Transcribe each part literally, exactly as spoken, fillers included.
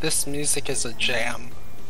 This music is a jam.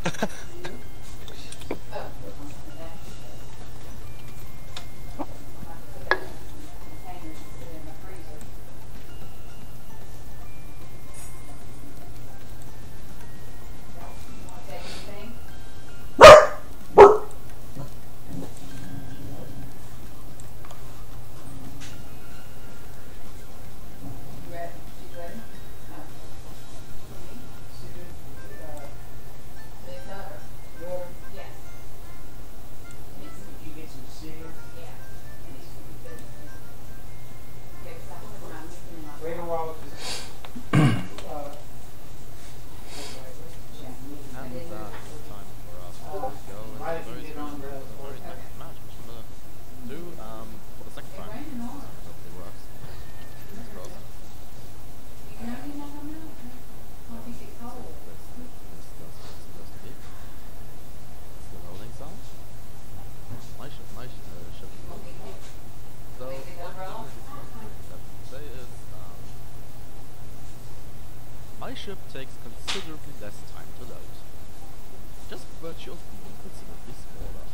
My ship takes considerably less time to load. Just virtual being considerably smaller.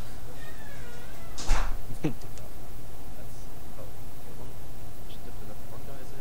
That's oh, okay, one just dip the left one guys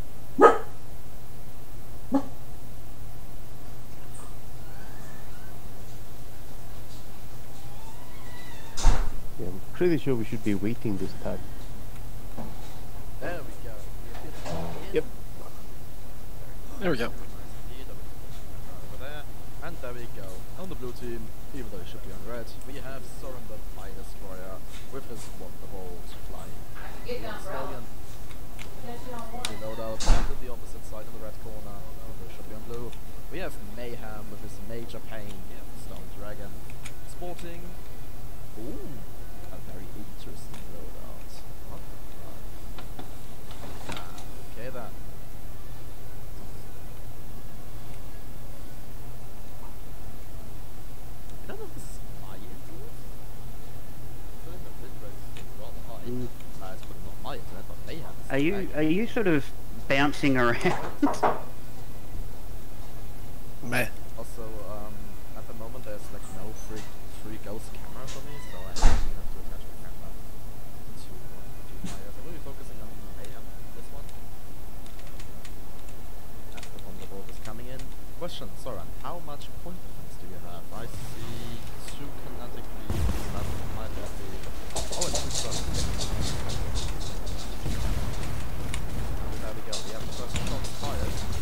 in. Yeah, I'm pretty sure we should be waiting this time. There we go. Yep. There we go. Over there. And there we go. On the blue team, even though it should be on red, we have Soren the Fire Destroyer with his wonderful flying stallion. We load out and on the opposite side on the red corner, even though it should be on blue. We have Mayhem with his Major Pain, Stone Dragon, sporting. Ooh, a very interesting loadout. What the fuck? Ah, okay then. I don't know if this is my internet. I feel like the bit rate is rather high. Mm. Uh, it's probably not my internet, but they have. Are you are you sort of bouncing around? Meh. Also, um, at the moment there's like no free free ghost camera for me, so I actually have to attach my camera to, to my. Uh, so we'll be focusing on Mayhem, this one. As the Thunderbolt is coming in. Question, Soren, how much point defense do you have? I see two kinetic beams, that might not be. Oh, and two thrust. There we go, we have the first shot fired.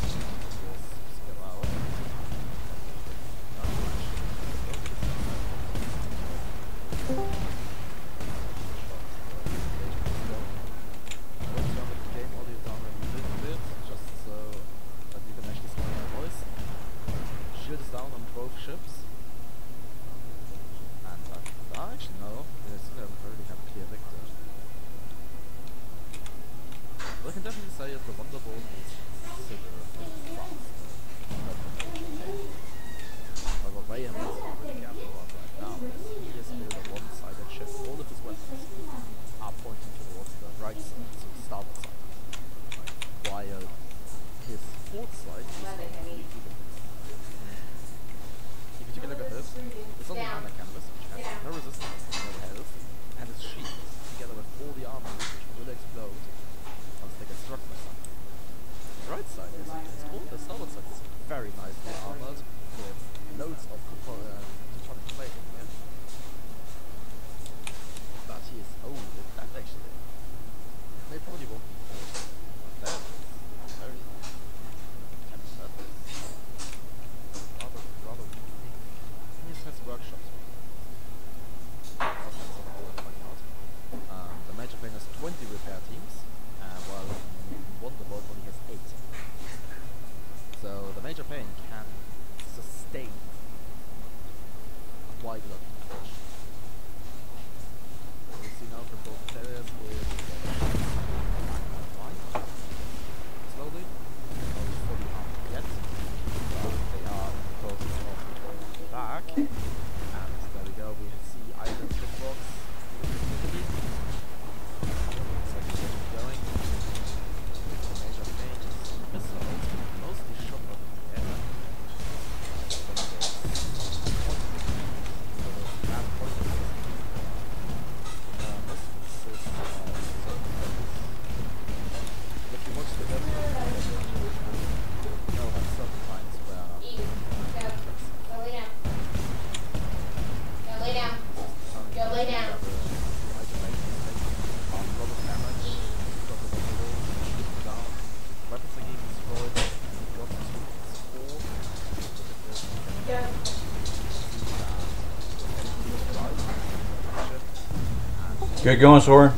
Good going, Soren.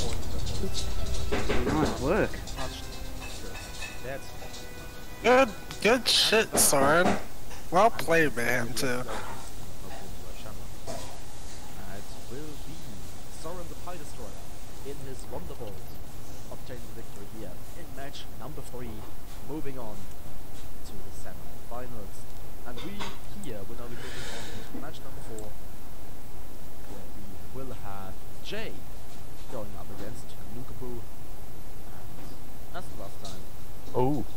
Nice work. That's Good, good shit, Soren. Well played, man, too. Uh, it will be Soren the Pie Destroyer in his Wonderbolt obtaining the victory here in match number three, moving on to the semi-finals. And we here will now be moving on to match number four, where we will have Jay going up against Nukapu. And as the last time, Oh.